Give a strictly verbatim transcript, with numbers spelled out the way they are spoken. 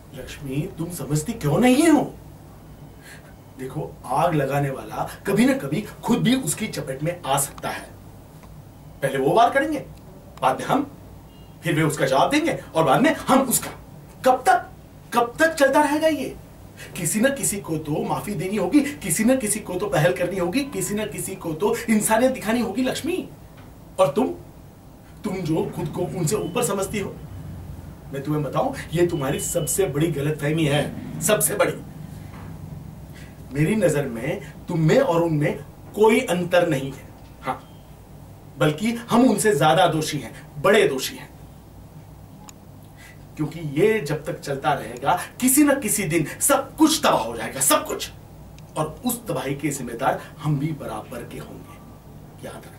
लक्ष्मी, तुम समझती क्यों नहीं हो? देखो, आग लगाने वाला कभी ना कभी खुद भी उसकी चपेट में आ सकता है। पहले वो वार करेंगे, बाद में हम, फिर वे उसका जवाब देंगे और बाद में हम उसका। कब तक कब तक चलता रहेगा ये? किसी न किसी को तो माफी देनी होगी, किसी न किसी को तो पहल करनी होगी, किसी न किसी को तो इंसानियत दिखानी होगी लक्ष्मी। और तुम तुम जो खुद को उनसे ऊपर समझती हो, मैं तुम्हें बताऊं, ये तुम्हारी सबसे बड़ी गलतफहमी है, सबसे बड़ी। मेरी नजर में तुम में और उनमें कोई अंतर नहीं है, हाँ, बल्कि हम उनसे ज्यादा दोषी हैं, बड़े दोषी हैं। क्योंकि ये जब तक चलता रहेगा, किसी न किसी दिन सब कुछ तबाह हो जाएगा, सब कुछ। और उस तबाही के जिम्मेदार हम भी बराबर के होंगे, याद रखना।